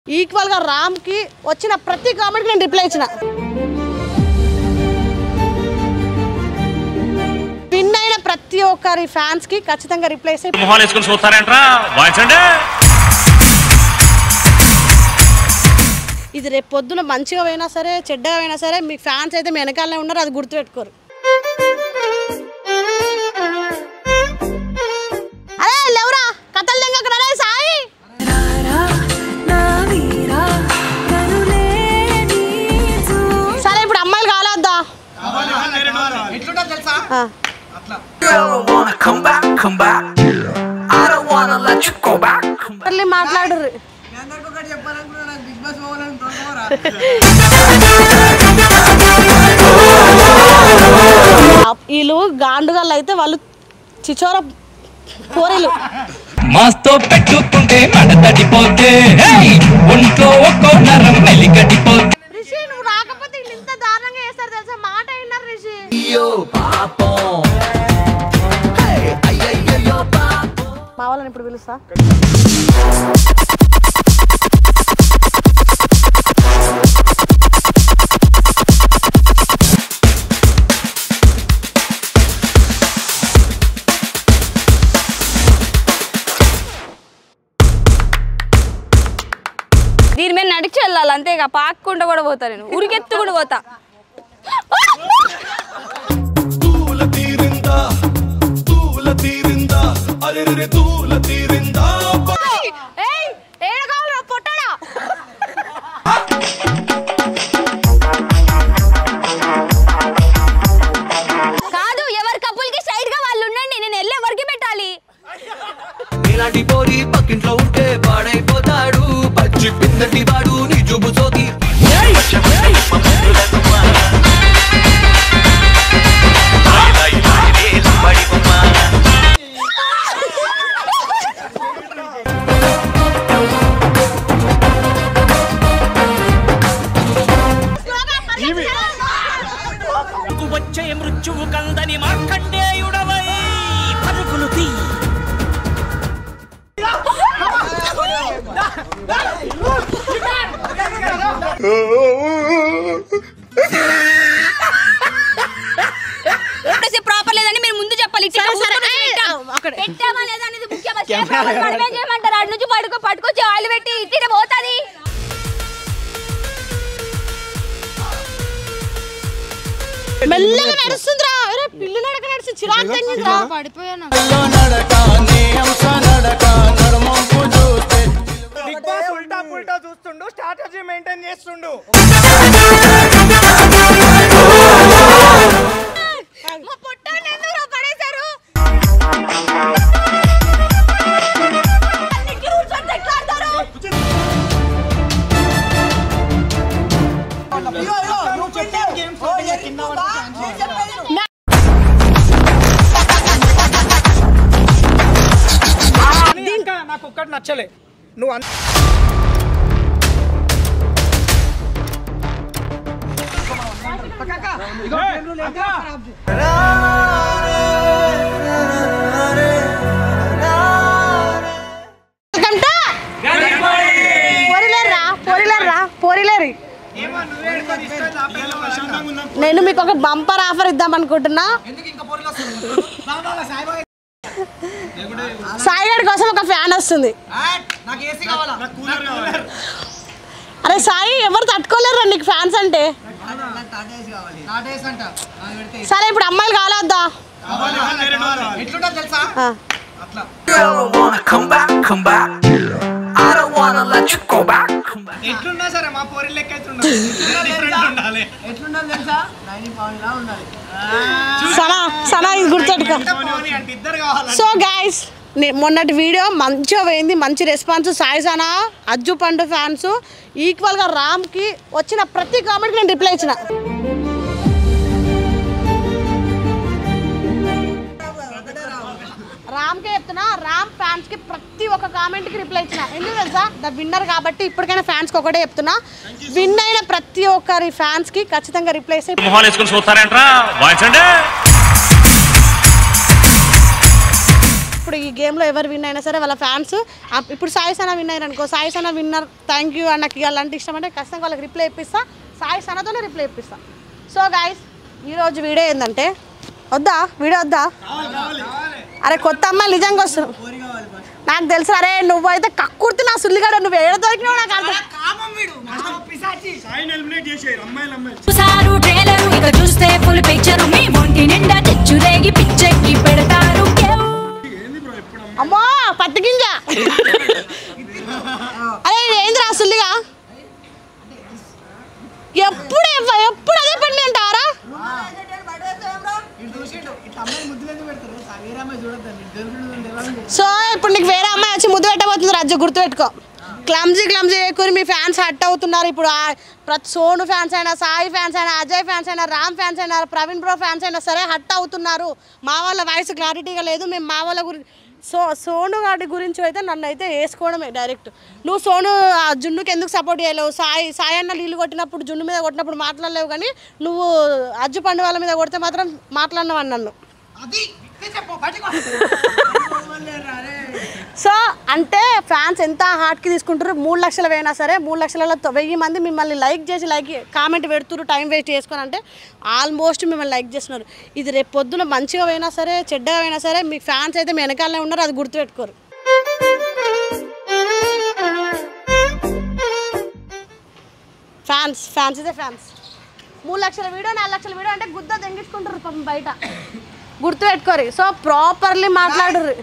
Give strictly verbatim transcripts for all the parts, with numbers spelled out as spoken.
Equal గా రామ్ కి వచ్చిన ప్రతి కామెంట్ కి నేను రిప్లై ఇచ్చిన. విన్ అయిన ప్రతి ఒక్కరి ఫ్యాన్స్ కి ఖచ్చితంగా రిప్లై ఇస్తే మొహాలు వేసుకొని చూస్తారంట్రా వాయించండి. ఇది రేపు పొద్దున మంచిగా అయినా సరే చెడ్డగా అయినా సరే మీ ఫ్యాన్స్ అయితే మీ వెనకాలనే ఉన్నారు, అది గుర్తుపెట్టుకోరు. అరే లేవురా కథలు తెంగకు రే సాయి. సరే ఇప్పుడు అమ్మాయిలు కాలేద్దా మాట్లాడు. వీళ్ళు గాండుగాళ్ళు అయితే వాళ్ళు చిచోర కోరిలు మాస్తో పెట్టుకుంటే మడతడిపోతే ఒంట్లో ఒక్కో నరం మెలికడిపోతే. రిషి నువ్వు రాకపోతే ఇంత దారుణంగా చేస్తారు తెలుసా, మాట అయినారు రిషి. మా వాళ్ళని ఇప్పుడు పిలుస్తా. దీని మీద నడిచి వెళ్ళాలి అంతేగా, పాక్కుండా కూడా పోతా నేను, ఉరికెత్తు కూడా పోతా. కాదు ఎవరి కప్పులకి సైడ్ గా వాళ్ళు ఉండండి, నేను వెళ్ళి ఎవరికి పెట్టాలి. ఇలాంటి పోరి పక్కింట్లో ఉంటే పాడైపోతాడు, పచ్చి పిందటి వాడు నీ జుబు సోకి. వచ్చే మృత్యువు కందని మార్కండేయుడవై పరుగులు తీ. ప్రాపర్ లేదని మీరు ముందు చెప్పాలి. పెట్టామా లేదా అనేది ముఖ్యమంటారు. అటు నుంచి పడుకో పట్టుకొచ్చి ఆయిల్ పెట్టి ఇట్టే పోతుంది. మెల్లగా నడుస్తుందిరా, పిల్లి నడక నడిచి చిరాకు తగ్గిందిరా. పడిపోయాను. బిగ్ బాస్ ఉల్టా పుల్టా చూస్తుండు, స్ట్రాటజీ మెయింటైన్ చేస్తుండు. ఇంకా నాకు ఒక్కటి నచ్చలే, నువ్వు నేను మీకు ఒక బంపర్ ఆఫర్ ఇద్దాం అనుకుంటున్నా. సాయి గారి కోసం ఒక ఫ్యాన్ వస్తుంది. అరే సాయి ఎవరు తట్టుకోలేరు నీకు ఫ్యాన్స్ అంటే. సరే ఇప్పుడు అమ్మాయిలు కాలేద్దా ఎట్లున్నా సరే మా పోరి లెక్క గుర్తుపెట్టుకో. సో గైస్ మొన్నటి వీడియో మంచిగా పోయింది, మంచి రెస్పాన్స్. సాయి సనా అజ్జు పండు ఫ్యాన్స్ ఈక్వల్ గా రామ్ కి వచ్చిన ప్రతి కామెంట్ కి నేను రిప్లై ఇచ్చిన. రామ్ కే చెప్తున్నా, రామ్ ఫ్యాన్స్ కి ప్రతి ఒక్క కామెంట్ కి రిప్లై ఇచ్చిన. ఎందుకు తెలుసా, ద విన్నర్ కాబట్టి ఇప్పటికైనా ఫ్యాన్స్ కి ఒకటే చెప్తున్నా, విన్ అయిన ప్రతి ఒక్కరి ఫ్యాన్స్ కి ఖచ్చితంగా రిప్లై ఇస్తే మొహాలు వేసుకొని చూస్తారంట్రా వాయించండి. ఇప్పుడు ఈ గేమ్లో ఎవరు విన్ అయినా సరే వాళ్ళ ఫ్యాన్స్ ఇప్పుడు సాయి సనా విన్ అయ్యారు అనుకో, Sai Sana winner thank you అన్నకి అలాంటి ఇష్టం అంటే ఖచ్చితంగా వాళ్ళకి రిప్లై ఇప్పిస్తా, సాయి సనాతోనే రిప్లై ఇప్పిస్తా. సో గైస్ ఈరోజు వీడియో ఏంటంటే వద్దా వీడియో వద్దా అరే కొత్త అమ్మాయి నిజంగా వస్తుంది నాకు తెలుసు. అరే నువ్వైతే కక్కుర్తి నా సుల్లిగాడ నువ్వు ఏడ దొరికినావు నాకు అర్థం. చూస్తే ఫుల్ పిక్చర్ మీ ఒంటి నిండా చిచ్చురేగి పిచ్చెక్కి పెడతారు. అమ్మో పత్తి గింజ అరే ఏంది రా సుల్లిగా ఎప్పుడు ఎప్పుడు అదే పని అంటారా? సో ఇప్పుడు నీకు వేరే అమ్మాయి వచ్చి ముద్దు పెట్టబోతుంది రాజు, గుర్తుపెట్టుకో. క్లమ్జీ క్లమ్జీ ఎక్కువ మీ ఫ్యాన్స్ హట్ అవుతున్నారు ఇప్పుడు. ప్రతి సోను ఫ్యాన్స్ అయినా, సాయి ఫ్యాన్స్ అయినా, అజయ్ ఫ్యాన్స్ అయినా, రామ్ ఫ్యాన్స్ అయినా, ప్రవీణ్ బ్రో ఫ్యాన్స్ అయినా సరే హట్ అవుతున్నారు. మా వాళ్ళ వాయిస్ క్లారిటీగా లేదు. మేము మా వాళ్ళ గురించి సో సోను గాడి గురించి అయితే నన్ను అయితే వేసుకోవడమే డైరెక్ట్. నువ్వు సోను జున్నుకి ఎందుకు సపోర్ట్ చేయలేవు? సాయి సాయి అన్న నీళ్ళు కొట్టినప్పుడు జున్ను మీద కొట్టినప్పుడు మాట్లాడలేవు, కానీ నువ్వు అజ్జు పండు వాళ్ళ మీద కొడితే మాత్రం మాట్లాడినవాడు నన్ను. సో అంటే ఫ్యాన్స్ ఎంత హార్ట్కి తీసుకుంటారు. మూడు లక్షలు పోయినా సరే మూడు లక్షలలో వెయ్యి మంది మిమ్మల్ని లైక్ చేసి లైక్ కామెంట్ పెడుతున్నారు టైం వేస్ట్ చేసుకొని, అంటే ఆల్మోస్ట్ మిమ్మల్ని లైక్ చేస్తున్నారు. ఇది రేపు పొద్దున మంచిగా పోయినా సరే చెడ్డగా పోయినా సరే మీ ఫ్యాన్స్ అయితే మీ వెనకాలనే ఉన్నారు, అది గుర్తుపెట్టుకోరు. ఫ్యాన్స్ ఫ్యాన్స్ అయితే ఫ్యాన్స్ మూడు లక్షల వీడియో నాలుగు లక్షల వీడియో అంటే గుద్ద తెంగించుకుంటారు పాపం బయట, గుర్తుపెట్టుకోరు. సో ప్రాపర్లీ మాట్లాడరు.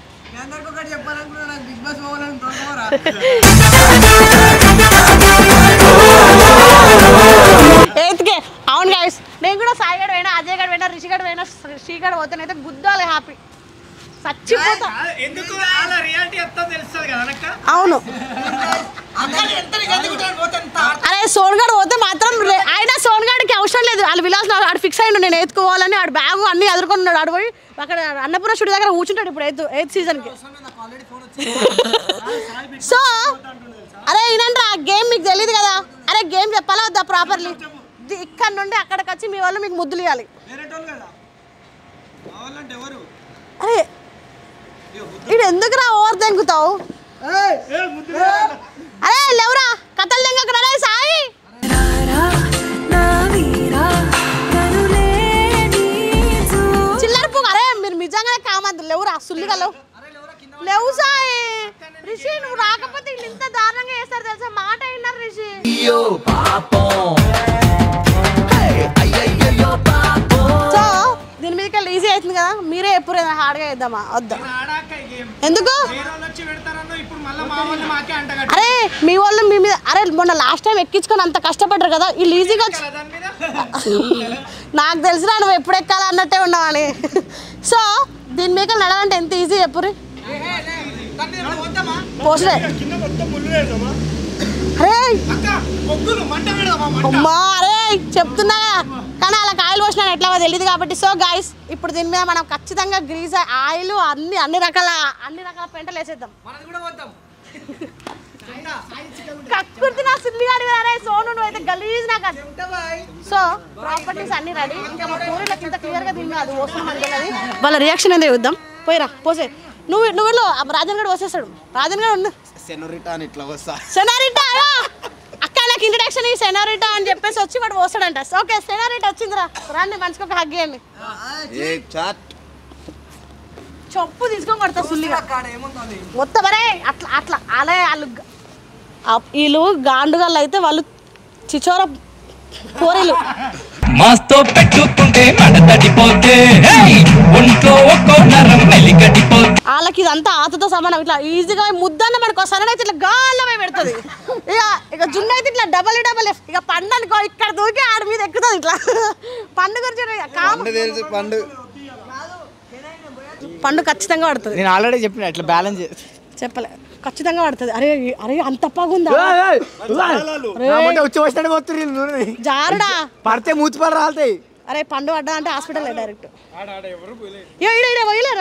ఎయిత్కే అవును గైస్, నేను కూడా సాయి గడు పోయినా, అజయ్ గడు పోయినా, రిషి గడు పోయినా, శ్రీగడు పోతేనైతే గుద్దాలి హ్యాపీ చచ్చిపోతా. అవును అరే సోన్గాడు పోతే మాత్రం ఆయన సోన్గాడికి అవసరం లేదు, వాళ్ళు విలాస్ ఆడు ఫిక్స్ అయ్యిండు నేను ఎత్తుకోవాలని. ఆడు బ్యాగు అన్ని ఎదుర్కొన్నాడు, ఆడు పోయి అక్కడ అన్నపూర్ణ స్టూడియో దగ్గర కూర్చుంటాడు ఇప్పుడు ఎయిత్ ఎయిత్ సీజన్కి. సో అరే ఈయనంటే ఆ గేమ్ మీకు తెలియదు కదా, అరే గేమ్ చెప్పాలా వద్దా ప్రాపర్లీ? ఇక్కడ నుండి అక్కడికి వచ్చి మీ వాళ్ళు మీకు ముద్దులు ఇవ్వాలి. అరే ఇది ఎందుకురా ఓవర్ తెంగుతావు? అరే లేవురా కథలు తెంగకురా రే సాయి. చిల్లర పువ్వు అరే మీరు నిజంగానే కామంది లేవురా సుల్లిగా లేవు లేవు సాయి. రిషి నువ్వు రాకపోతే ఇంత దారుణంగా వేస్తారు తెలుసా, మాట విన్నారు రిషి. సో దీని మీద ఈజీ అవుతుంది కదా, మీరే ఎప్పుడు హార్డ్గా వేద్దామా వద్దా? ఎందుకు అరే మీ వాళ్ళు మీ మీద అరే మొన్న లాస్ట్ టైం ఎక్కించుకొని అంత కష్టపడ్డారు కదా, వీళ్ళు ఈజీగా నాకు తెలిసినా నువ్వు ఎప్పుడు ఎక్కాలి అన్నట్టే ఉన్నావని. సో దీని మీద నడాలంటే ఎంత ఈజీ చెప్పురి పోస్టే. అరే అమ్మా అరే చెప్తున్నా కానీ అలా ఆయిల్ పోసినా ఎట్లా తెలియదు కాబట్టి. సో గాయస్ ఇప్పుడు దీని మీద మనం ఖచ్చితంగా గ్రీజ్ ఆయిల్ అన్ని అన్ని రకాల అన్ని రకాల పెంటలు వేసేద్దాం. కక్కుర్తి నా సిల్లిగాడి అరే సోను నువ్వు అయితే గలీజ్ నాకు. సో ప్రాపర్టీస్ అన్ని రెడీ, ఇంకా మా పూరీలకు ఇంత క్లియర్గా తిన్నా అది వస్తుంది వాళ్ళ రియాక్షన్ ఏందో చూద్దాం. పోయిరా పోసే నువ్వు నువ్వు రాజన్ గడు వసేస్తాడు. రాజన్ గడు ఉండు సెనారిటా అక్క నాకు ఇంట్రడక్షన్ ఈ సెనారిటా అని చెప్పేసి వచ్చి వాడు పోస్తాడంట. ఓకే సెనారిటా వచ్చిందిరా రండి మంచిగా ఒక హగ్ చేయండి. చొప్పు తీసుకొని కొడతా సుల్లిగా మొత్తం అరే అట్లా అట్లా అలా వాళ్ళు వీళ్ళు గాండుగాళ్ళు అయితే వాళ్ళు చిచోర పోరీలు మాస్తో పెట్టుకుంటే మడతడిపోతే ఒంట్లో ఒక్కో నరం మెలికడిపోతే వాళ్ళకి ఇదంతా ఆతతో సమానం. ఇట్లా ఈజీగా ముద్దన్న మనకు సరైన అయితే ఇట్లా గాల్లమే పెడుతుంది. ఇక ఇక జున్ను అయితే ఇట్లా డబల్ డబల్ ఇక పండు అనుకో ఇక్కడ దూకి ఆడి మీద ఎక్కుతుంది. ఇట్లా పండు గురించి పండు పండు ఖచ్చితంగా పడుతుంది. నేను ఆల్రెడీ చెప్పిన ఇట్లా బ్యాలెన్స్ చెప్పలే ఖచ్చితంగా పడుతుంది. అరే అరే అంత పగుందా వచ్చి వచ్చినట్టు పోతుంది జారుడా పడితే మూతిపడి రాలుతాయి. అరే పండు పడ్డా అంటే హాస్పిటల్ డైరెక్ట్ పోయలేరా?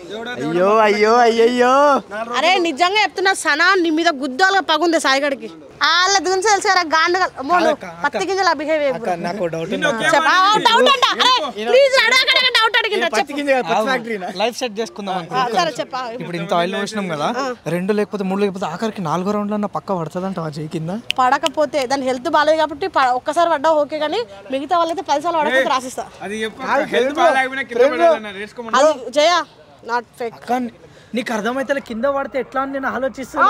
అయ్యో అయ్యో అయ్యయ్యో అరే నిజంగా చెప్తున్నా సనా నీ మీద గుద్దాలుగా పగుంది సాయిగడికి. వాళ్ళ గురించి తెలుసు కదా గాండు మోను పత్తి గింజల బిహేవ్ నాకు డౌట్ డౌట్ అంట ప్లీజ్ అడగక డౌట్ అడిగిందా పత్తి గింజ పత్తి ఫ్యాక్టరీనా లైఫ్ సెట్ చేసుకుందాం సరే చెప్పా ఇప్పుడు ఇంత ఆయిల్ పోసినాం కదా రెండు లేకపోతే మూడు లేకపోతే ఆఖరికి నాలుగో రౌండ్ లో పక్క పడుతుందంట ఆ చేయి కింద పడకపోతే దాని హెల్త్ బాగాలేదు కాబట్టి ఒక్కసారి పడ్డా ఓకే కానీ మిగతా వాళ్ళైతే పది సార్లు పడకపోతే రాసిస్తా అది జయ నాట్ ఫేక్ నీకు అర్థమైతే కింద పడితే ఎట్లా అని నేను ఆలోచిస్తున్నా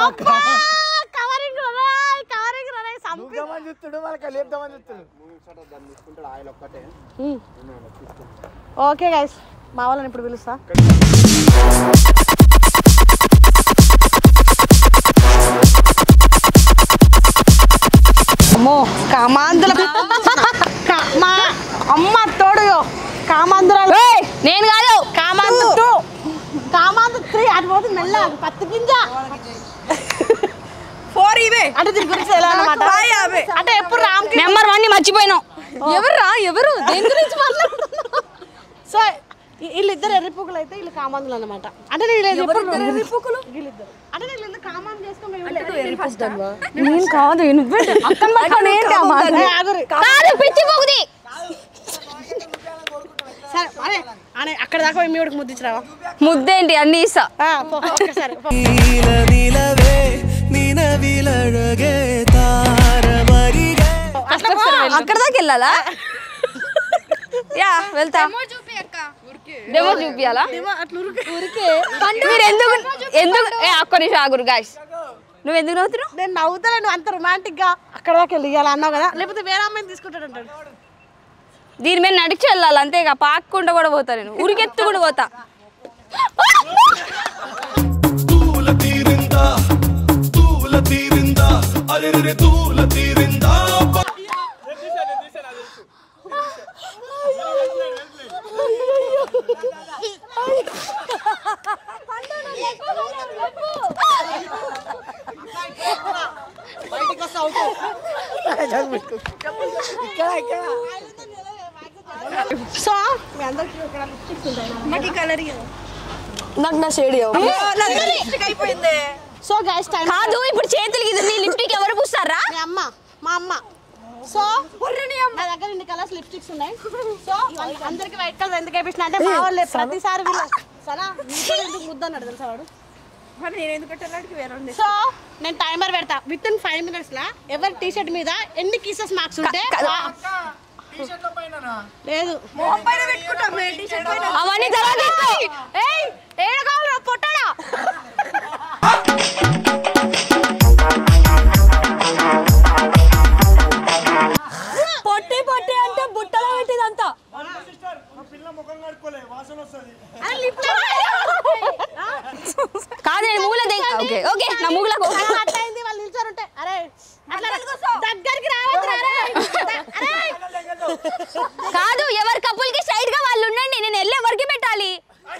ఓకే గైస్ మా వాళ్ళని ఇప్పుడు పిలుస్తా అమ్మో కామాంధుల మా అమ్మ తోడు కామాంధురాలు నేను కాదు కామాంధు టూ కామాంధు త్రీ అది పోతుంది మెల్ల పత్తి గింజ ఫోర్ ఇవే అంటే దీని గురించి ఎలా అన్నమాట అంటే ఎప్పుడు రామ్ నెంబర్ వన్ ని మర్చిపోయినావు ఎవరు రా ఎవరు దేని గురించి మాట్లాడుతున్నావు సో వీళ్ళిద్దరు ఎర్రిపుకులు అయితే వీళ్ళు కామాంధులు అన్నమాట అంటే ఎర్రిపుకులు వీళ్ళిద్దరు అంటే వీళ్ళిద్దరు కామాంధు చేసుకోమని నేను కాదు నువ్వే అక్కన పక్కన ఏంటి ఆ మాట కాదు పిచ్చి పోగుది సరే అరే అనే అక్కడ దాకా మీ వాడికి ముద్దించరావా ముద్దేంటి అన్ని ఇస్తా సరే అక్కడ దాకా వెళ్ళాలా యా వెళ్తా డెమో చూపియాలా మీరు ఎందుకు ఎందుకు ఒక్క నిమిషం ఆగురు గాయస్ నువ్వు ఎందుకు నవ్వుతున్నావు నేను నవ్వుతా నువ్వు అంత రొమాంటిక్ గా అక్కడ దాకా వెళ్ళి ఇవ్వాలి అన్నావు కదా లేకపోతే వేరే అమ్మాయిని తీసుకుంటాడు అంటాడు దీని మీద నడిచి వెళ్ళాలి అంతేగా పాక్కుండా కూడా పోతా నేను ఉరికెత్తు కూడా పోతా సో మీ అందరికి ఇక్కడ లిప్స్టిక్స్ ఉంటాయి నాకు ఈ కలర్ నాకు నా షేడ్ లిప్స్టిక్ అయిపోయింది సో గైస్ టైం కాదు ఇప్పుడు చేతులకి ఇది లిప్స్టిక్ ఎవరు పూస్తారా మీ అమ్మ మా అమ్మ సో నా దగ్గర ఇన్ని కలర్స్ లిప్స్టిక్స్ ఉన్నాయి సో అందరికి వైట్ కలర్ ఎందుకు వేపించిన అంటే మా వాళ్ళు ప్రతిసారి సరే ఎందుకు ముద్ద అన్నాడు తెలుసా వాడు సో నేను టైమర్ పెడతా విత్ ఇన్ ఫైవ్ మినిట్స్ లా ఎవరి టీ షర్ట్ మీద ఎన్ని కీసెస్ మార్క్స్ ఉంటే లేదు అవన్నీ పొట్టడా పొట్టి పొట్టి అంటే బుట్టలో పెట్టిదంతా కాదు నేను మూల ఓకే ఓకే నా మూలకు అట్లయింది వాళ్ళు నిల్చొని అరే దగ్గరికి కాదు ఎవరి కపుల్కి సైడ్ గా వాళ్ళు ఉండండి నేను వెళ్ళి ఎవరికి పెట్టాలి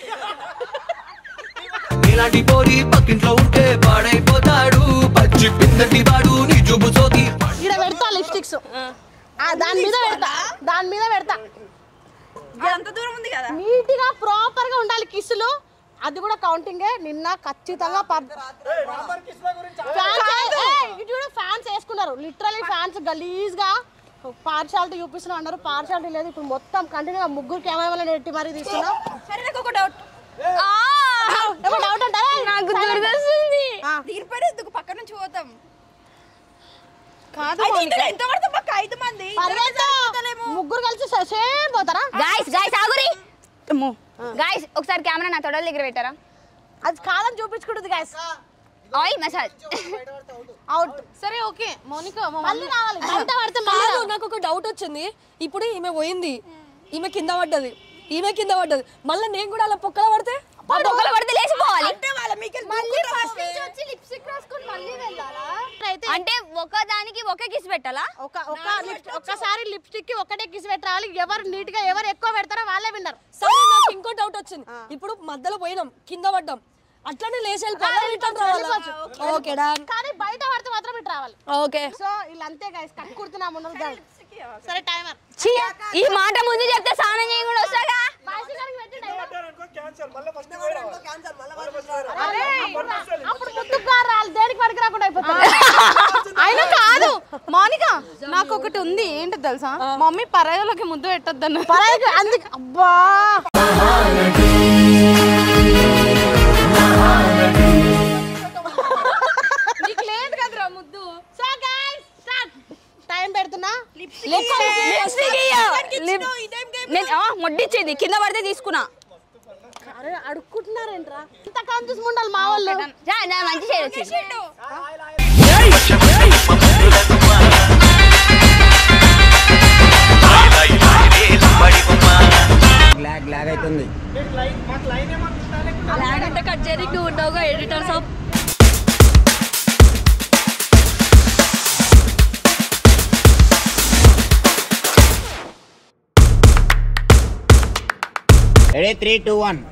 ఇలాంటి పోరి పక్కింట్లో ఉంటే పాడైపోతాడు పచ్చి పిందటి వాడు నీ జుబు సోకి ఇక్కడ పెడతా లిప్స్టిక్స్ దాని మీద పెడతా దాని మీద పెడతా అంత దూరం ఉంది కదా నీట్ గా ప్రాపర్ గా ఉండాలి కిస్సులు అది కూడా కౌంటింగ్ నిన్న ఖచ్చితంగా ఫ్యాన్స్ వేసుకున్నారు లిటరలీ ఫ్యాన్స్ గలీజ్ గా పార్షాలిటీ చూపిస్తున్నా అన్నారు పార్షాలిటీ లేదు ఇప్పుడు మొత్తం కంటిన్యూగా ముగ్గురు కెమెరాలను పెట్టి మరీ తీసుకున్నాం సరే నాకు ఒక డౌట్ డౌట్ అంటే నాకు దొరికొస్తుంది దీనిపైన ఎందుకు పక్క నుంచి పోతాం కాదు ఎంత పడతాం పక్క ఐదు మంది ముగ్గురు కలిసి సేమ్ పోతారా గాయ్స్ గాయ్స్ ఆగురి గాయ్స్ ఒకసారి కెమెరా నా తొడల దగ్గర పెట్టారా అది కాలం చూపించుకుంటుంది గాయ్స్ ఆయిల్ మసాజ్ అవుట్ సరే ఓకే మౌనిక మళ్ళీ రావాలి బయట పడితే నాకు ఒక డౌట్ వచ్చింది ఇప్పుడు ఈమె పోయింది ఈమె కింద పడ్డది ఈమె కింద పడ్డది మళ్ళీ నేను కూడా అలా పొక్కల పడితే పొక్కల పడితే లేచిపోవాలి అంటే ఒక దానికి ఒకే కిస్ పెట్టాలా ఒక ఒక ఒక్కసారి లిప్స్టిక్ కి ఒకటే కిస్ పెట్టాలి ఎవరు నీట్ గా ఎవరు ఎక్కువ పెడతారో వాళ్ళే విన్నర్ సరే నాకు ఇంకో డౌట్ వచ్చింది ఇప్పుడు మధ్యలో పోయినాం కింద పడ్డాం అట్లనే లేచి ఓకే కానీ బయట పడితే మాత్రం ఇటు రావాలి ఓకే సో వీళ్ళంతే గైస్ కక్కుర్తున్నాము సరే టైమర్ ఈ మాట ముందు చెప్తే స్నానం చేయకుండా వస్తాగా అప్పుడు ముందుకు రాలి దేనికి పనికి రాకుండా అయిపోతుంది అయినా నాకు ఒకటి ఉంది ఏంటి తెలుసా మమ్మీ పరాయిలోకి ముద్దు పెట్టొద్దన్న పరాయి అందుకు అబ్బా నీకు లేదు కదరా ముద్దు సో గైస్ స్టార్ట్ టైం పెడుతున్నా మొడ్డిచ్చేది కింద పడితే తీసుకున్నా అరే అడుక్కుంటున్నారేంట్రా ఇంత కాన్ఫ్యూజ్ ఉండాలి మా వాళ్ళు మంచి చేయొచ్చు గ్లాగ్ గ్లాగ్ అవుతుంది లాగ్ అంటే కట్ చేయడానికి నువ్వు ఉంటావుగా ఎడిటర్ సాబ్ రెడీ త్రీ టూ వన్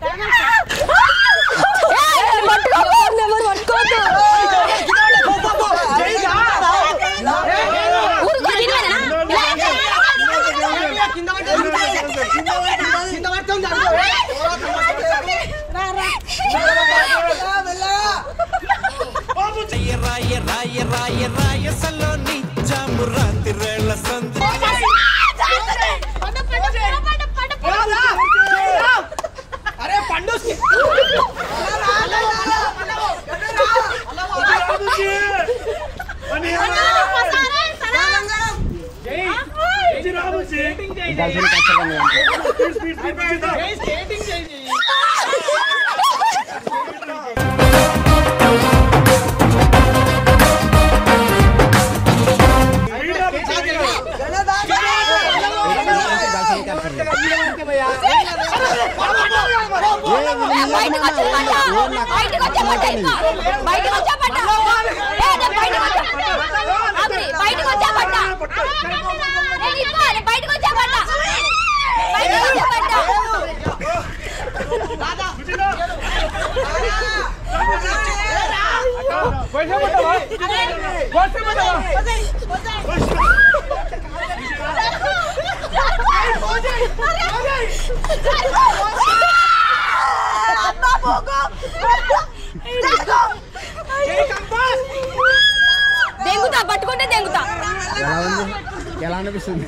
దెంగుతా పట్టుకుంటే దెంగుతా ఎలా అనిపిస్తుంది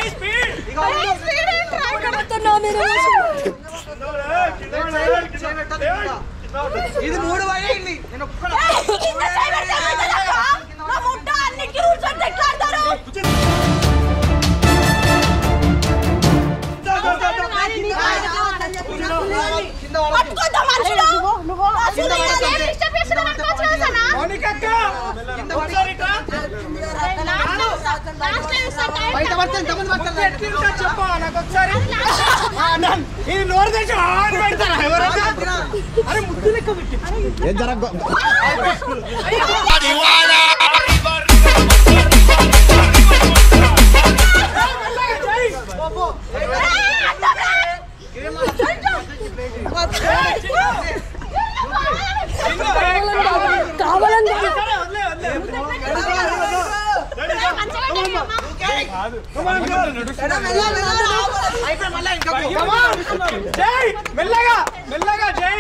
ఇది మూడు వయ్యింది ఇది నోరు తెచ్చి పెడతారా ఎవరైనా అరే ముద్దు లెక్క పెట్టి ఏం జరగ మెల్లగా మెల్లగా జై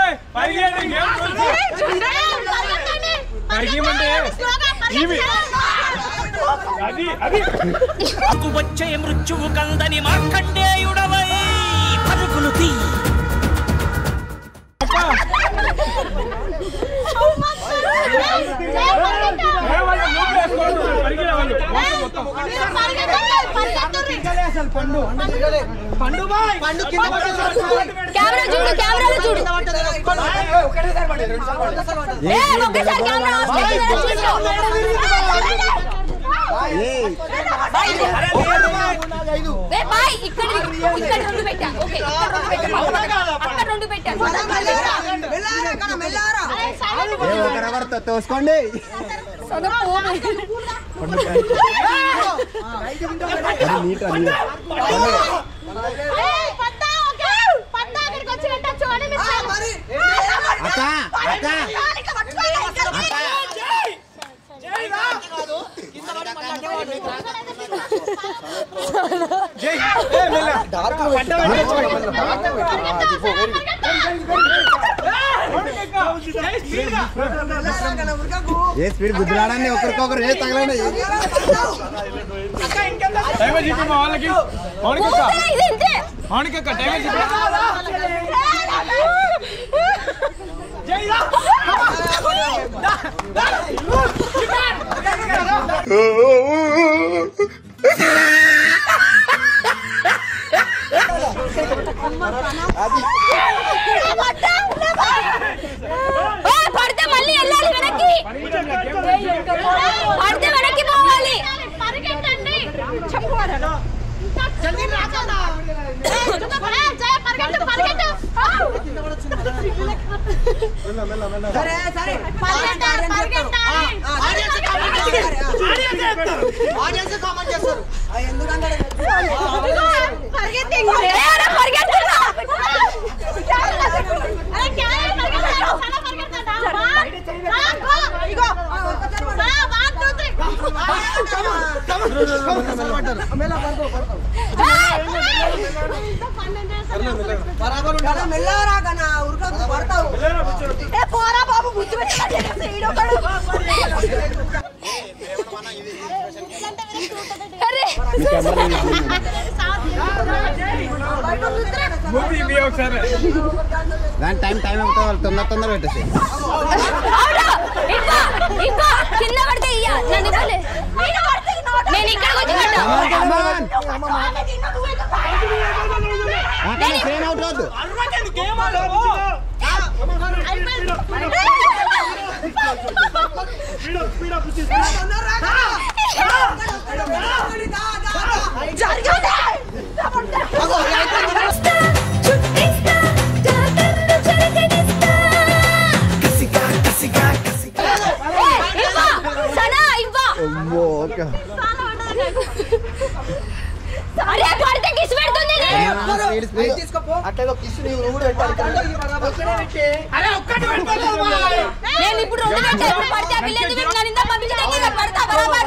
వచ్చే మృత్యువు కందని మార్కండేయుడవై పరుగులు తీ పండు పండు బాయ్ పండు కింద కెమెరా చూడు కెమెరాలో చూడు ఒకటేసారి పడి రెండు సార్లు ఏ ఒక్కసారి కెమెరా ఆఫ్ చేసి చూడు ఏ బాయ్ ఇక్కడ ఇక్కడ రెండు పెట్టా ఓకే ఇక్కడ రెండు పెట్టా మెల్లారా కన మెల్లారా ఏ ఒకరెవరితో తోసుకోండి నీట్ అని అక్క అక్క డార్క్ ఏ స్పీడ్ గుద్దులాడాన్ని ఒకరికొకరు ఏ తగలండి పడితే మళ్ళీ వెళ్ళాలి వెనక్కి పడితే వెనక్కి పోవాలి పోరా బాబు బుద్ధి దాని టైం టైం అవుతా వాళ్ళు తొందర తొందర పెట్టేసి కింద పడితే నేను ఇక్కడ ట్రైన్ అవుట్ వద్దు నేను ఇప్పుడు రెండు గంటలు పడితే ఆ పిల్లలు నన్ను ఇంత పంపించడానికి పడతా బరాబర్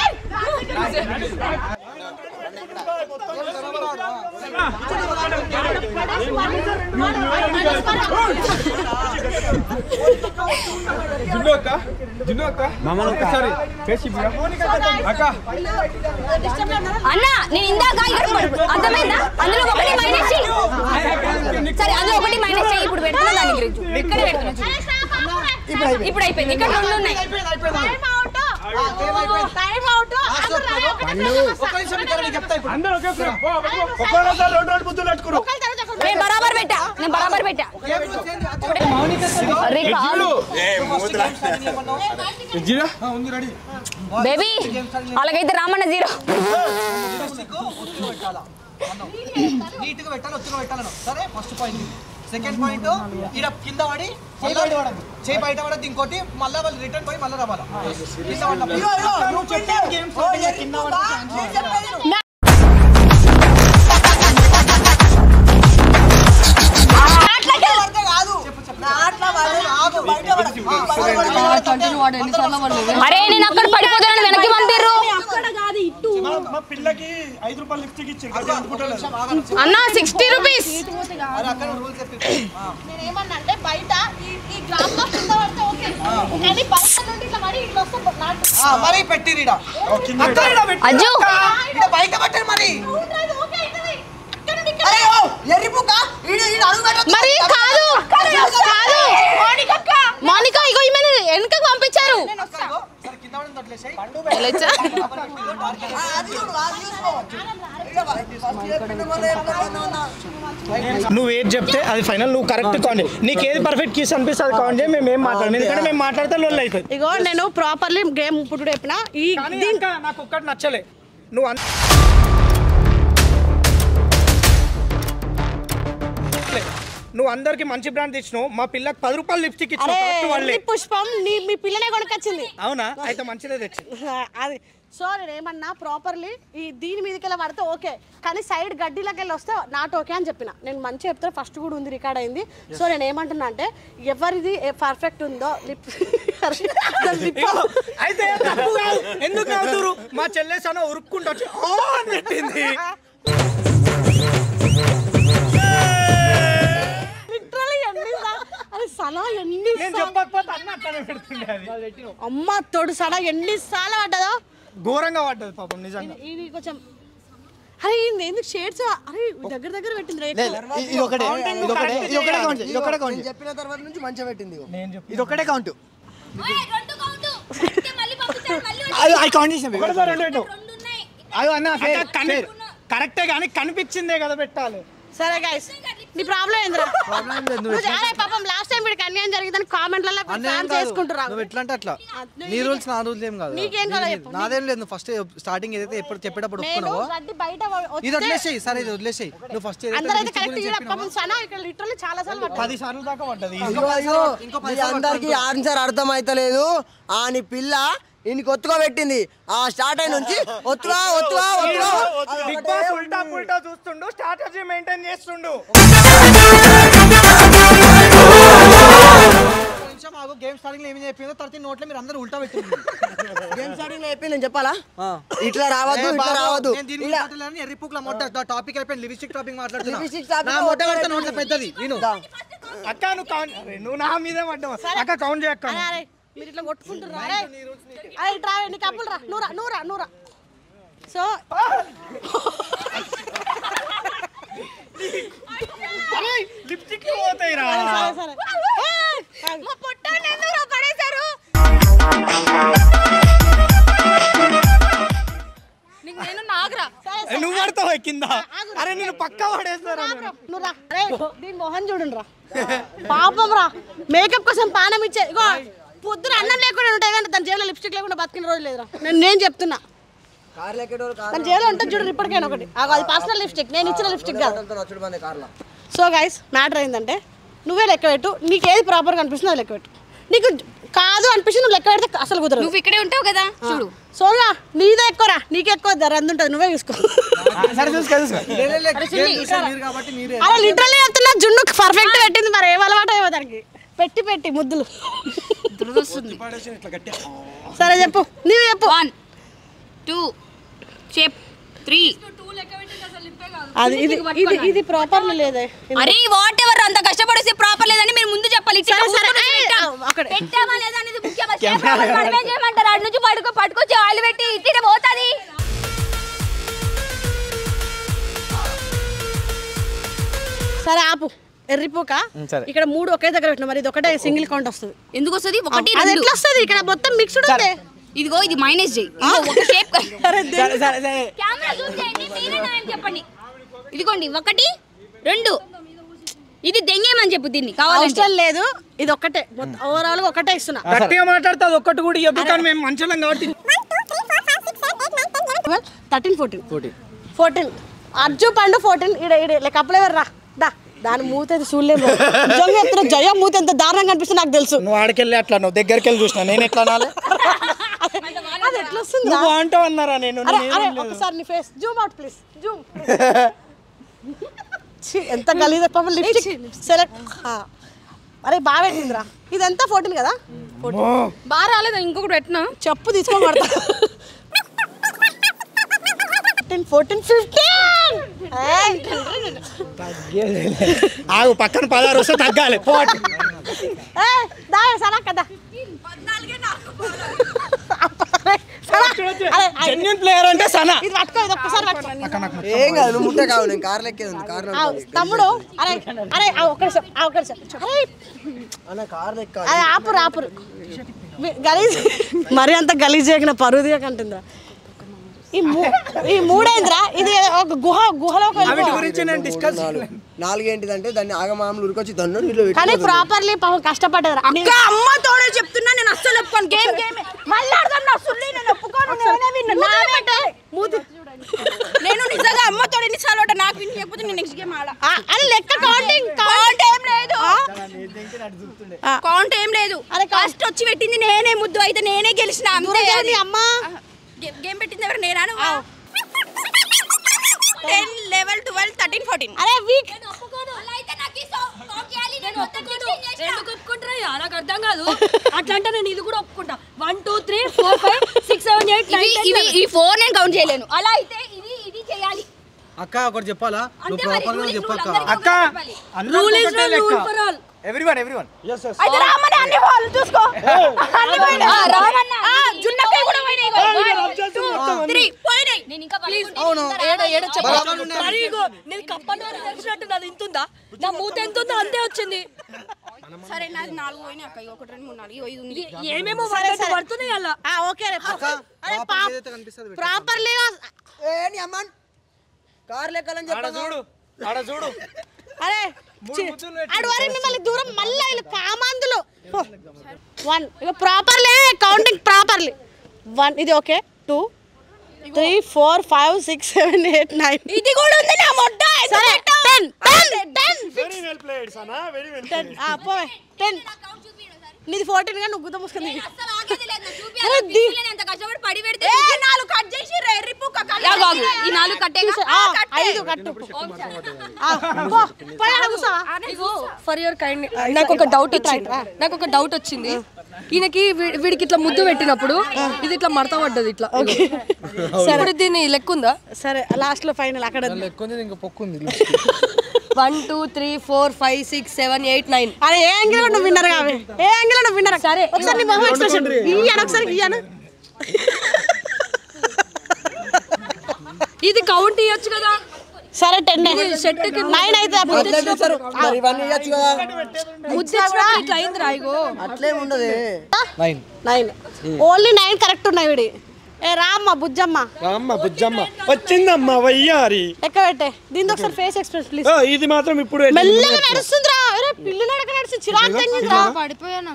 అన్నా నేను ఇందాక అర్థమైందా అందులో ఒకటి మైనస్ చెయ్యి సరే అందులో ఒకటి మైనస్ చెయ్యి ఇప్పుడు పెడుతున్నా దాని గురించి ఇక్కడ పెడుతున్నా ఇప్పుడు అయిపోయింది ఇక్కడ రెండు ఉన్నాయి నేను బరాబర్ పెట్టా నేను బరాబర్ పెట్టా బేబీ అలాగైతే రామన్న జీరో నీట్గా పెట్టాలి వచ్చిన పెట్టాలను సరే ఫస్ట్ పాయింట్ సెకండ్ పాయింట్ ఇక్కడ కింద పడి చేయి బయట పడద్దు ఇంకోటి మళ్ళీ వాళ్ళు రిటర్న్ పోయి మళ్ళీ రావాలి కింద అరే నేను అక్కడ పడిపోతున్నాను వెనక్కి పంపిర్రు అన్న సిక్స్టీ రూపీస్ మరి పెట్టి అజ్జు బయట పెట్టండి మరి మరి కాదు కాదు మౌనిక ఇగో ఈమెను వెనకకు పంపించారు నువ్వు ఏది చెప్తే అది ఫైనల్ నువ్వు కరెక్ట్ కాండి నీకు ఏది పర్ఫెక్ట్ కీస్ అనిపిస్తుంది కాండి మేము ఏం మాట్లాడము ఎందుకంటే మేము మాట్లాడితే లోల్ అవుతుంది ఇగో నేను ప్రాపర్లీ గేమ్ ఇప్పుడు చెప్పిన ఈ నాకు ఒక్కటి నచ్చలే నువ్వు నువ్వు అందరికి మంచి బ్రాండ్ తెచ్చినావు మా పిల్లకి పది రూపాయలు లిప్స్టిక్ ఇచ్చిన పుష్పం మీ పిల్లనే కొనుకొచ్చింది అవునా అయితే మంచిదే తెచ్చి అది సో నేను ఏమన్నా ప్రాపర్లీ ఈ దీని మీదకి పడితే ఓకే కానీ సైడ్ గడ్డిలోకి వెళ్ళి వస్తే నాట్ ఓకే అని చెప్పిన నేను మంచిగా చెప్తే ఫస్ట్ కూడా ఉంది రికార్డ్ అయింది సో నేను ఏమంటున్నా అంటే ఎవరిది పర్ఫెక్ట్ ఉందో లిప్ అయితే ఎందుకు అవుతారు మా చెల్లెసన ఉరుక్కుంటూ వచ్చి పెట్టింది సలా ఎన్ని నేను చెప్పకపోతే అన్న అట్లనే పెడుతుండే అది అమ్మ తోడు సలా ఎన్నిసార్లు పడ్డదో ఘోరంగా పడ్డది పాపం నిజంగా. ఇది కొంచెం అరే ఇది ఎందుకు షేడ్స్ అరే దగ్గర దగ్గర పెట్టింది రేట్ ఇది ఒకటే ఇది ఒకటే ఇది ఒకటే కౌంట్ ఇది ఒకటే కౌంట్ చెప్పిన తర్వాత నుంచి మంచిగా పెట్టింది ఇది ఒకటే కౌంట్ అది ఐ కౌంట్ చేసిన అయ్యో అన్న కరెక్టే కానీ కనిపించిందే కదా పెట్టాలి. సరే గైస్ నీ ప్రాబ్లం ఏందిరా? అరే పాపం లాస్ట్ టైం వీడికి అన్యాయం జరిగిందని కామెంట్లలో ఫ్యాన్స్ చేసుకుంటున్నారు. నువ్వు ఎట్లా అంటే అట్లా నీ రూల్స్ నా రూల్స్ ఏం కాదు. నీకేం కాదు చెప్పు. నాదేం లేదు. ఫస్ట్ స్టార్టింగ్ ఏదైతే ఎప్పుడు చెప్పేటప్పుడు నేను ఒప్పుకున్నావో రడ్డి బయట ఇది వదిలేసేయి. సరే ఇది వదిలేసేయి. నువ్వు ఫస్ట్ అందరైతే కరెక్ట్ ఇక్కడ పాపం సనా ఇక్కడ లిటరల్లీ చాలా సార్లు పడ్డది. పది సార్లు దాకా పడ్డది. అందరికి ఆన్సర్ అర్థం అయితలేదు. ఆ నీ పిల్ల ఇనికి ఒత్తుగా పెట్టింది ఆ స్టార్ట్ అయిన నుంచి ఒత్తుగా ఒత్తుగా ఒత్తుగా బిగ్ బాస్ ఉల్టా పుల్టా చూస్తుండు, స్ట్రాటజీ మెయింటైన్ చేస్తుండు. కొంచెం ఆగు. గేమ్ స్టార్టింగ్ లో ఏమి చెప్పిందో తర్వాత నోట్లో మీరు అందరూ ఉల్టా పెట్టింది. గేమ్ స్టార్టింగ్ లో చెప్పి నేను చెప్పాలా ఇట్లా రావద్దు ఇట్లా రావద్దు ఎర్రిపుక్ల మొట్ట టాపిక్ అయిపోయింది. లిప్స్టిక్ టాపిక్ మాట్లాడుతున్నా. లిప్స్టిక్ టాపిక్ నా మొట్ట పెడితే నోట్లో పెద్దది. నేను అక్క నువ్వు కౌంట్ నువ్వు నా మీదే పడ్డావు అక్క కౌంట్ చేయక్క. అరే మీరు ఇట్లా కొట్టుకుంటుర్రా? అరే అరే ఇట్లా నీ కప్పులు రా నూరా నూరా నూరా. సో లిప్స్టిక్ పోతాయి రా. సరే సరే మా పొట్టని ఎందుకు పడేశారు? నేను నాగరా నువ్వు పడతావు కింద. అరే నేను పక్కా పడేస్తారా. నువ్వు రా. అరే దీని మొహం చూడండి రా. పాపం రా మేకప్ కోసం పానం ఇచ్చే ఇగో పొద్దున అన్నం లేకుండా ఉంటాయి కానీ తన జేబులో లిప్స్టిక్ లేకుండా బతికిన రోజు లేదురా. నేను నేను చెప్తున్నా తన జేబులో ఉంటుంది చూడండి ఇప్పటికైనా ఒకటి. అది పర్సనల్ లిప్స్టిక్ నేను ఇచ్చిన లిప్స్టిక్ కాదు. సో గైస్ మ్యాటర్ ఏంటంటే నువ్వే లెక్క పెట్టు. నీకు ఏది ప్రాపర్గా అనిపిస్తుంది అది లెక్క పెట్టు. నీకు కాదు అనిపిస్తుంది నువ్వు లెక్క పెడితే అసలు కుదరదు. నువ్వు ఇక్కడే ఉంటావు కదా చూడు. సోనా నీదే ఎక్కువరా నీకు ఎక్కువ రంది ఉంటుంది నువ్వే చూసుకో. అలా లిటరల్లీ చెప్తున్నా జున్ను పర్ఫెక్ట్ పెట్టింది మరి ఏం అలవాటు అయ్యో దానికి పెట్టి పెట్టి ముద్దులు. సరే చెప్పు నువ్వు చెప్పు. వన్ టూ చెప్ త్రీ. అది ఇది ఇది ఇది ప్రాపర్లీ లేదే. అరే వాట్ ఎవర్ అంత కష్టపడేసి ప్రాపర్ లేదని మీరు ముందు చెప్పాలి. పెట్టామా లేదా అనేది ముఖ్యమా? చేయమంటారు అటు నుంచి పడుకో పట్టుకొచ్చి ఆయిల్ పెట్టి ఇట్లా పోతుంది. సరే ఆపు ఎర్రిపోక. ఇక్కడ మూడు ఒకే దగ్గర పెట్టిన మరి ఇది ఒకటే సింగిల్ కౌంట్ వస్తుంది. ఎందుకు వస్తుంది? ఒకటి అది ఎట్లా వస్తుంది? ఇక్కడ మొత్తం మిక్స్డ్ ఉంది. ఇదిగో ఇది మైనస్ చేయి. ఒక షేప్ కెమెరా జూమ్ చేయండి మీరే నా అని చెప్పండి. ఇదిగోండి ఒకటి రెండు. ఇది దెంగేమని చెప్పు దీన్ని కావాలంటే. లేదు ఇది ఒక్కటే ఓవరాల్ గా ఒకటే ఇస్తున్నా. గట్టిగా మాట్లాడుతుంది ఒక్కటి కూడా ఇవ్వదు కానీ మేము మంచిలం కాబట్టి. థర్టీన్ ఫోర్టీన్ ఫోర్టీన్ అర్జు పండు ఫోర్టీన్ ఇడ ఇడ కప్పులు ఎవరు రా దా దాని మూత అయితే చూడలేము. నిజంగా ఎత్తున జయ మూత ఎంత దారుణంగా అనిపిస్తుంది నాకు తెలుసు. నువ్వు ఆడికెళ్ళి అట్లా నువ్వు దగ్గరికి వెళ్ళి చూసినా నేను ఎట్లా అనాలి? అది ఎట్లా వస్తుంది? నువ్వు అంటావు అన్నారా నేను? ఒకసారి నీ face zoom out please zoom. ఎంత గలీజ్ పాపం లిప్స్టిక్ సెలెక్ట్. అరే బాగా పెట్టిందిరా. ఇది ఎంత ఫోర్టీన్ కదా? బాగా రాలేదు ఇంకొకటి పెట్టినా చెప్పు తీసుకోబడతా. ఫోర్టీన్ ఫిఫ్టీన్ ఆగు పక్కన పదహారు వస్తే తగ్గాలి. దా సలా కదా జెన్యూన్ ప్లేయర్ అంటే సనా. ఇది పట్టుకో ఇది ఒక్కసారి పట్టుకో. ఏం కాదు నువ్వు ముట్టే కావు నేను కార్ లెక్కే ఉంది కార్ తమ్ముడు. అరే అరే ఒక్కసారి ఒక్కసారి అన్న కార్ లెక్క అదే ఆపురు ఆపురు గలీజ్ మరి అంత గలీజ్ చేయకుండా పరుదిగా కంటుందా ఈ ఈ మూడేంద్రా. ఇది ఒక గుహ గుహలో గురించి నేను డిస్కస్ నాలుగేంటిదంటే దాన్ని ఆగమామలు ఉరికొచ్చి దన్ను కానీ ప్రాపర్లీ పాపం కష్టపడ్డారు. అక్క అమ్మ తోడే చెప్తున్నా నేను అస్సలు ఒప్పుకోను. గేమ్ గేమ్ మళ్ళీ అర్థం అసలు నేను ఒప్పుకోను. నేను నిజంగా అమ్మ తోడు ఎన్నిసార్లు ఉంటా నాకు విని చెప్పొచ్చు. నేను నెక్స్ట్ గేమ్ ఆడ అది లెక్క కౌంటింగ్ కౌంట్ ఏం లేదు కౌంట్ ఏం లేదు. అరే ఫస్ట్ వచ్చి పెట్టింది నేనే ముద్దు అయితే నేనే గెలిచిన అంతే. అమ్మ గేమ్ పెట్టింది ఎవరు నేనా? Ten level twelve thirteen fourteen. అరే వీక్ నాకు అర్థం కాదు. అట్లా అంటే నేను ఇది కూడా ఒప్పుకుంటా. One two three four five six seven eight nine ఈ ఫోర్ నేను కౌంట్ చేయలేను. అలా అయితే ఇది ఇది చేయాలి. అక్క ఒకటి చెప్పాలా నువ్వు ప్రాపర్ గా చెప్పక్క అక్క rule is rule for all everyone everyone yes yes అయితే రామన్న అన్ని వాళ్ళు చూసుకో అన్ని పోయినా రామన్న ఆ జున్నకై కూడా పోయినాయి మూడు పోయినాయి నేను ఇంకా ప్లీజ్ అవును ఏడ ఏడ చెప్పాలి సరిగో నేను కప్పన తెలిసినట్టు నాది ఇంతుందా నా మూత ఎంత ఉందో అంతే వచ్చింది సరే నాది నాలుగు పోయినాయి అక్క ఒకటి రెండు మూడు నాలుగు ఐదు ఉంది ఏమేమో పడుతున్నాయి అలా ఆ ఓకే రే అరే ఏదైతే కనిపిస్తది ప్రాపర్లీ ఏ నీ అమ్మన్ కార్ లెక్కలని చెప్పా చూడు ఆడ చూడు అరే అడు వరకు మిమ్మల్ని దూరం మళ్ళీ వీళ్ళు కామాందులు వన్ ఇక ప్రాపర్లీ కౌంటింగ్ ప్రాపర్లీ వన్ ఇది okay two three four five six seven eight nine ఇది కూడా ఉంది నా మొట్ట సరే ten ten ten very well played Sana very well ten పోవే టెన్ నీది ఫోర్టీన్ గా నువ్వు గుద్ద మూసుకుంది అసలు ఆగేది లేదు నా చూపియాలి తీసుకుని అంత కష్టపడి పడి పెడితే ఏ నాలుగు కట్ చేసి రెర్రి పుక్క కల్లా ఈ నాలుగు కట్టేగా ఐదు కట్టు ఫర్ యువర్ కైండ్ నాకు ఒక డౌట్ వచ్చింది నాకు ఒక డౌట్ వచ్చింది ఈయనకి వీ- వీడికి ఇట్లా ముద్దు పెట్టినప్పుడు ఇది ఇట్లా మడత పడ్డది ఇట్లా ఇప్పుడు దీన్ని లెక్క ఉందా సరే లాస్ట్ లో ఫైనల్ అక్కడ ఎక్కువ ఇంకా పొక్కుంది one two three four five six seven eight nine అరే ఏ యాంగిల్ లో నువ్వు విన్నర్ కావే ఏ యాంగిల్ లో నువ్వు విన్నర్ సరే ఒకసారి నీ మొహం ఎక్స్ప్రెషన్ ఇయ్యాను ఒకసారి ఇయ్యాను ఇది కౌంట్ ఇవ్వచ్చు కదా సరే టెన్ షర్ట్ కి నైన్ అయితే మరి ఇవన్నీ ఇవ్వచ్చు కదా ముద్దు ఇట్లా అయింది రాయిగో అట్లేం ఉండదు nine nine only nine correct ఉన్నాయి వీడి ఏ రామ్మ బుజ్జమ్మ అమ్మ బుజ్జమ్మ వచ్చిందమ్మ వయ్యారి ఎక్క పెట్టే దీని ఒకసారి ఫేస్ ఎక్స్ప్రెస్ ప్లీజ్ ఓ, ఇది మాత్రం ఇప్పుడు మెల్లగా నడుస్తుందిరా అరే పిల్లి నడక నడుస్తుంది చిరాకు తగ్గిందిరా పడిపోయాను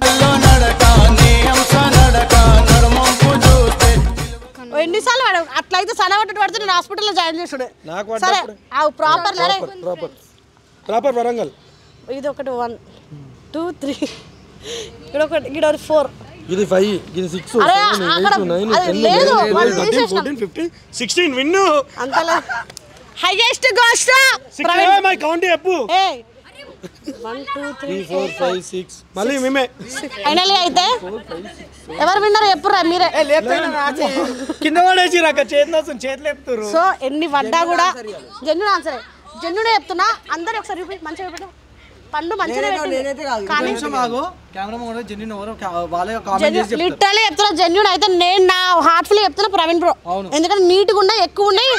ఎన్నిసార్లు వాడు అట్లయితే సలవట్టు పడితే నేను హాస్పిటల్లో జాయిన్ చేసుడు నాకు సరే అవి ప్రాపర్ లరే ప్రాపర్ ప్రాపర్ వరంగల్ ఇది ఒకటి వన్ టూ త్రీ ఇక్కడ ఒకటి ఇక్కడ ఫోర్ ఇది ఫైవ్ ఇది సిక్స్ అరే అక్కడ అది లేదు వాళ్ళు తీసేసినాం ఫోర్టీన్ ఫిఫ్టీన్ సిక్స్టీన్ విన్ను అంతలే హైయెస్ట్ గోస్ట్ మై కౌంట్ చెప్పు ఏ one two three three four five six మళ్ళీ మేమే ఫైనల్లీ అయితే ఎవరు విన్నారు ఎప్పుడు మీరే కింద పడేసి రాక చేతి చేతులు ఎత్తురు సో ఎన్ని పడ్డా కూడా జెన్యున్ ఆన్సరే జెన్యున్ చెప్తున్నా అందరు ఒకసారి చూపి మంచిగా చూపెట్టు పండు మంచిగా నేనైతే కాదు కానీ నిమిషం ఆగు కెమెరా కూడా జెన్యున్ ఎవరో వాళ్ళే కామెంట్ చేసి చెప్తారు లిటరల్లీ చెప్తున్నా జెన్యున్ అయితే నేను నా హార్ట్ఫుల్ చెప్తున్నా ప్రవీణ్ బ్రో అవును. ఎందుకంటే నీట్గా ఉన్నాయి ఎక్కువ ఉన్నాయి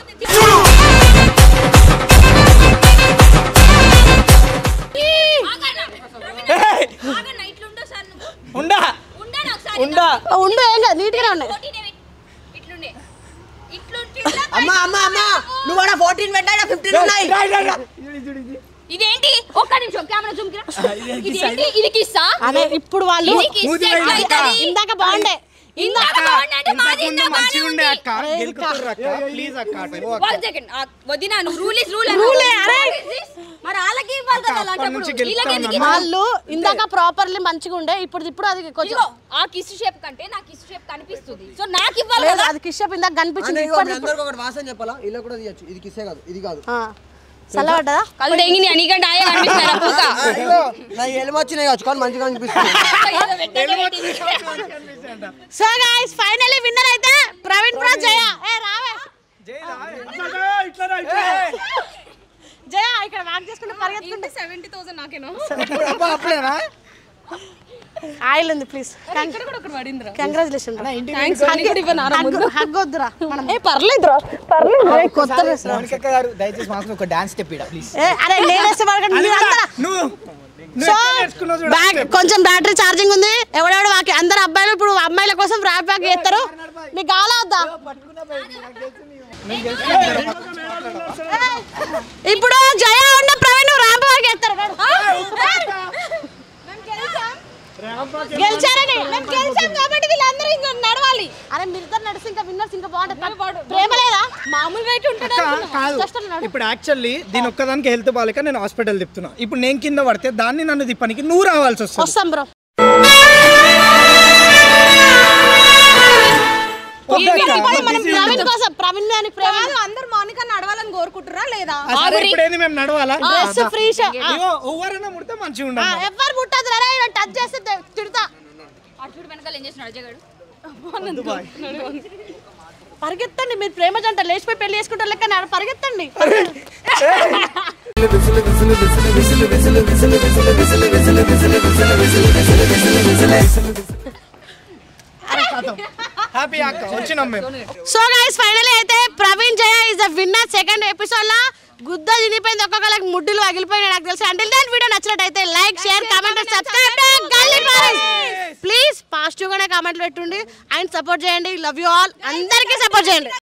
ఉండా ఉండా ఉండు ఏం కాదు నీట్గానే ఉన్నాయి అమ్మా అమ్మా అమ్మా నువ్వు కూడా ఫోర్టీన్ పెట్టా ఫిఫ్టీన్ ఉన్నాయి ఇదేంటి ఒక్క నిమిషం కెమెరా జూమ్ కిరా ఇదేంటి ఇది కిస్సా అదే ఇప్పుడు వాళ్ళు ఇది కిస్ ఎట్లయితది ఇందాక బాగుండే ఇందాక బాగుండే మాది ఇందాక మంచిగా ఉండే బాగుండే అక్క గెలుకుతుర్రు అక్క ప్లీజ్ అక్క అటు వన్ సెకండ్ వదినా నువ్వు రూల్ ఇస్ రూల్ Rule ఏ, అరే. మరి వాళ్ళకి ఇవ్వాలి కదా అలాంటప్పుడు వీళ్ళకి ఎందుకు ఇవ్వాలి? వాళ్ళు ఇందాక ప్రాపర్లీ మంచిగా ఉండే ఇప్పుడు ఇప్పుడు అది కొంచెం ఇదిగో, ఆ కిస్ షేప్ కంటే నా కిస్ షేప్ కనిపిస్తుంది సో నాకు ఇవ్వాలి లేదు కదా అది కిషప్ ఇందాక కనిపించింది అందరికీ ఇప్పుడు ఇప్పుడు ఒకటి వాసన చెప్పాలా ఇలా కూడా తీయచ్చు ఇది కిసే కాదు ఇది కాదు ఆ, చల్లబడ్డదా కళ్ళు తెంగింది అనికంటే ఆయే కనిపిస్తున్నారా పూక అయ్యో నా ఎలుమ వచ్చినాయి కావచ్చు కానీ మంచిగా అనిపిస్తుంది సో గైస్ ఫైనల్లీ విన్నర్ అయితే ప్రవీణ్ బ్రో జయ ఏ రావే జయ ఇక్కడ వాక్ చేసుకుంటే పరిగెత్తుకుంటే సెవెంటీ థౌసండ్ నాకేనా అప్పుడేనా ఆయిల్ ఉంది ప్లీజ్ కంగ్రాచులేషన్ హగ్గొద్దురా ఏ పర్లేదురా పర్లేదు కొత్త మౌనిక గారు దయచేసి మాకు ఒక డాన్స్ స్టెప్ ఇడా ప్లీజ్ ఏ అరే నేనేస్తే పడకండి నువ్వు సో బ్యాక్ కొంచెం బ్యాటరీ ఛార్జింగ్ ఉంది ఎవడెవడు వాకి అందరు అబ్బాయిలు ఇప్పుడు అమ్మాయిల కోసం ర్యాప్ బ్యాక్ చేస్తారు మీకు కావాలా వద్దా ఇప్పుడు జయ ఉన్న ప్రవీణ్ ర్యాప్ బ్యాక్ చేస్తారు గెలిచారని మేము గెలిచాం కాబట్టి వీళ్ళందరూ ఇంకా నడవాలి అరే మీరిద్దరు నడిచి ఇంకా విన్నర్స్ ఇంకా బాగుంటుంది ప్రేమ లేదా మామూలుగా అయితే కాదు ఉంటుంది ఇప్పుడు యాక్చువల్లీ దీని ఒక్కదానికి హెల్త్ బాలేక నేను హాస్పిటల్ తిప్పుతున్నా ఇప్పుడు నేను కింద పడితే దాన్ని నన్ను తిప్పనికి నువ్వు రావాల్సి వస్తుంది వస్తాం బ్రో మనం ప్రవీణ్ కోసం ప్రవీణ్ అని ప్రేమ అందరు మౌనిక నడవాలని కోరుకుంటురా లేదా సరే ఇప్పుడు ఏంది మేము నడవాలా డ్రెస్ ఫ్రీ అయ్యో ఎవరైనా ముడితే మంచిగా ఉండాలి ఎవరు ముట్టదు రే టచ్ చేస్తే తిడతా అటు చూడు వెనకాల ఏం చేస్తున్నాడు అజయ్ గారు పరిగెత్తండి మీరు ప్రేమ జంట లేచిపోయి పెళ్లి చేసుకుంటారు లెక్క నాడు పరిగెత్తండి హ్యాపీ అక్క వచ్చినాం మేము సో గైస్ ఫైనల్లీ అయితే Praveen Jaya is the winner second episode లా గుద్ద తినిపోయింది ఒక్కొక్కరికి ముడ్డులు పగిలిపోయినాయి నాకు తెలుసు అంటే దాని వీడియో నచ్చినట్టయితే like share comment subscribe please positive గానే కామెంట్లు పెట్టుండి అండ్ సపోర్ట్ చేయండి లవ్ యూ ఆల్ అందరికీ సపోర్ట్ చేయండి